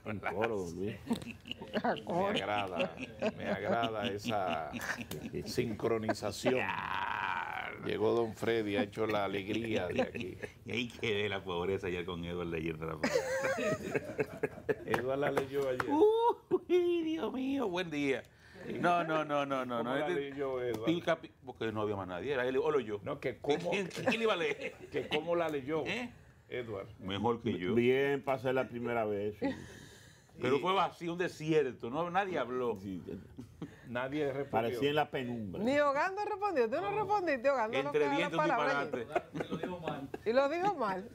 En coro, don Luis. Me agrada esa sincronización. Llegó don Freddy, ha hecho la alegría de aquí. Y ahí quedé la pobreza ayer con Edward leyendo la pobreza. Edward la leyó ayer. Uy, Dios mío, buen día. No. ¿Cómo la leyó Edward? Porque no había más nadie, era él o lo yo. No, que cómo, ¿Quién iba a leer? que cómo la leyó ¿Eh? Edward. Mejor que yo. Bien, pasé la primera vez. Sí. Pero fue vacío, un desierto, no, nadie habló. Sí, Nadie respondió. parecía en la penumbra. Ni Ogando respondió. Tú no respondiste, Ogando. Entre no dientes un disparate. Y lo dijo mal.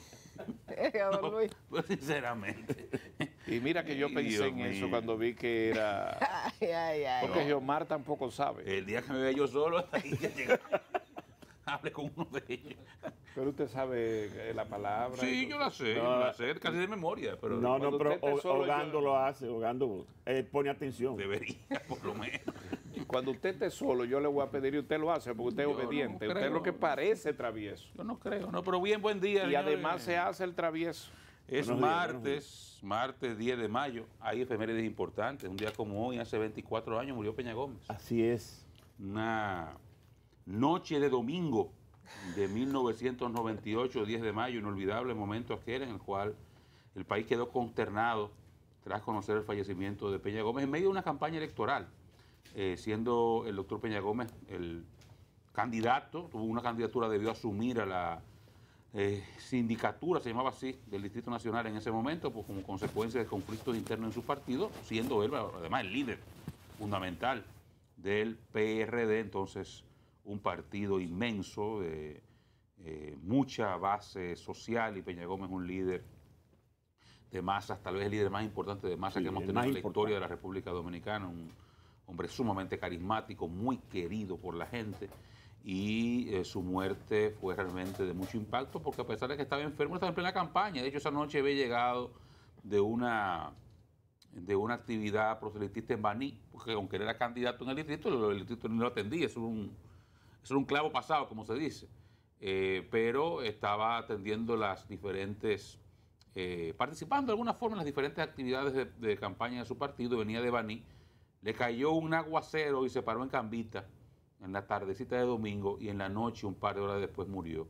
Don Luis. Pues sinceramente. Y mira que yo pensé Dios en eso mío. cuando vi que era... Ay. Porque Geomar tampoco sabe. El día que me vea yo solo, ahí que llegar. Hable con uno de ellos. Pero usted sabe la palabra. Sí, y yo todo. la sé, casi de memoria, pero No, cuando pero usted esté solo, Ogando yo- lo hace, Ogando pone atención. debería, por lo menos. Cuando usted esté solo, yo le voy a pedir y usted lo hace porque usted es Yo no obediente. Usted es creo. lo que parece travieso. Yo no creo, no, pero bien, buen día. Y señores. además se hace el travieso. Es Buenos días, martes 10 de mayo, hay efemérides importantes. Un día como hoy, hace 24 años, murió Peña Gómez. Así es. Una noche de domingo de 1998, 10 de mayo, inolvidable momento aquel en el cual el país quedó consternado tras conocer el fallecimiento de Peña Gómez en medio de una campaña electoral, siendo el doctor Peña Gómez el candidato, tuvo una candidatura, debió asumir a la sindicatura, se llamaba así, del Distrito Nacional en ese momento, pues como consecuencia de conflictos internos en su partido, siendo él además el líder fundamental del PRD, entonces un partido inmenso de mucha base social, y Peña Gómez un líder de masas, tal vez el líder más importante de masas Sí, que hemos el tenido más en la historia importante. de la República Dominicana, un hombre sumamente carismático, muy querido por la gente, y su muerte fue realmente de mucho impacto porque a pesar de que estaba enfermo, estaba en plena campaña. De hecho, esa noche había llegado de una actividad proselitista en Baní, porque aunque él era candidato en el distrito no lo atendía, eso era un clavo pasado, como se dice. Pero estaba atendiendo las diferentes, participando de alguna forma en las diferentes actividades de campaña de su partido. Venía de Baní, le cayó un aguacero y se paró en Cambita en la tardecita de domingo, y en la noche, un par de horas después, murió.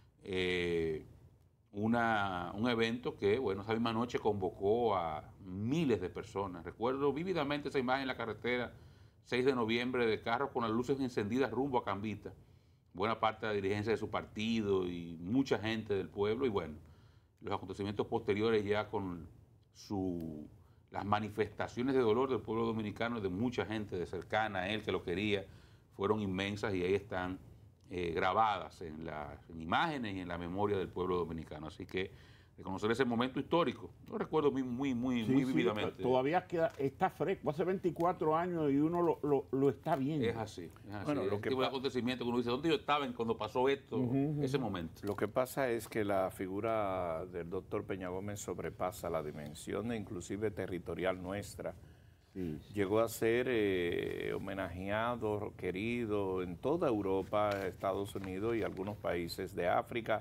Un evento que, bueno, esa misma noche convocó a miles de personas. Recuerdo vívidamente esa imagen en la carretera 6 de noviembre de carros con las luces encendidas rumbo a Cambita. Buena parte de la dirigencia de su partido y mucha gente del pueblo, y bueno, los acontecimientos posteriores ya con las manifestaciones de dolor del pueblo dominicano, de mucha gente de cercana a él que lo quería, fueron inmensas, y ahí están grabadas en imágenes y en la memoria del pueblo dominicano. Así que reconocer ese momento histórico, lo recuerdo muy Sí, vívidamente. Todavía está fresco. Hace 24 años y uno lo está viendo. Es así. Bueno, Es lo el que tipo de pa- acontecimiento que uno dice, ¿dónde yo estaba cuando pasó esto, ese momento? Lo que pasa es que la figura del doctor Peña Gómez sobrepasa la dimensión inclusive territorial nuestra. Sí. Llegó a ser homenajeado, querido en toda Europa, Estados Unidos y algunos países de África.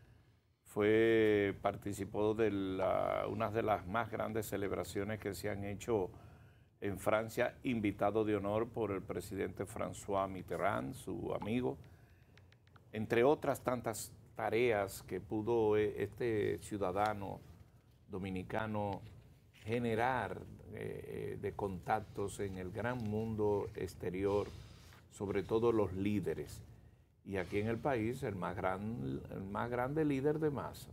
Participó de una de las más grandes celebraciones que se han hecho en Francia, invitado de honor por el presidente François Mitterrand, su amigo, entre otras tantas tareas que pudo este ciudadano dominicano generar de contactos en el gran mundo exterior, sobre todo los líderes. Y aquí en el país, el más grande líder de masa.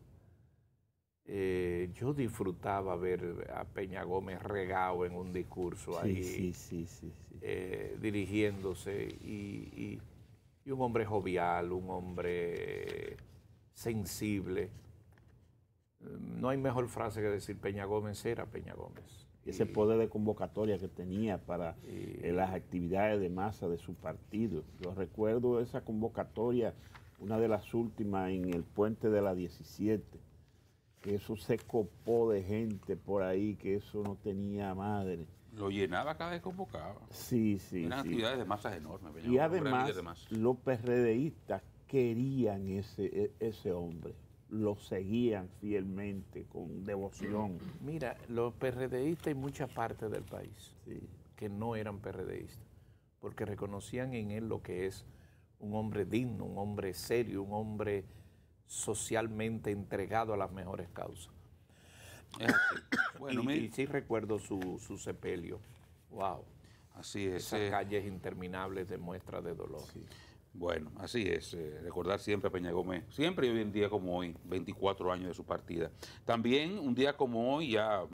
Yo disfrutaba ver a Peña Gómez regado en un discurso ahí, Sí. dirigiéndose, y un hombre jovial, un hombre sensible. No hay mejor frase que decir Peña Gómez era Peña Gómez. Ese poder de convocatoria que tenía para las actividades de masa de su partido. Yo recuerdo esa convocatoria, una de las últimas en el puente de la 17, que eso se copó de gente por ahí, que eso no tenía madre. Lo llenaba cada vez que convocaba. Sí. Eran actividades de masas enormes. Y Peña Gómez, un gran además, líder de masas. los PRDistas querían ese hombre. lo seguían fielmente, con devoción. Mira, los PRDistas y muchas partes del país Sí. que no eran PRDistas, porque reconocían en él lo que es un hombre digno, un hombre serio, un hombre socialmente entregado a las mejores causas. Es así. Bueno, y sí recuerdo su sepelio. Wow. así es. Esas calles interminables de muestras de dolor. Bueno, así es. Recordar siempre a Peña Gómez, siempre y hoy en día como hoy, 24 años de su partida. También un día como hoy, ya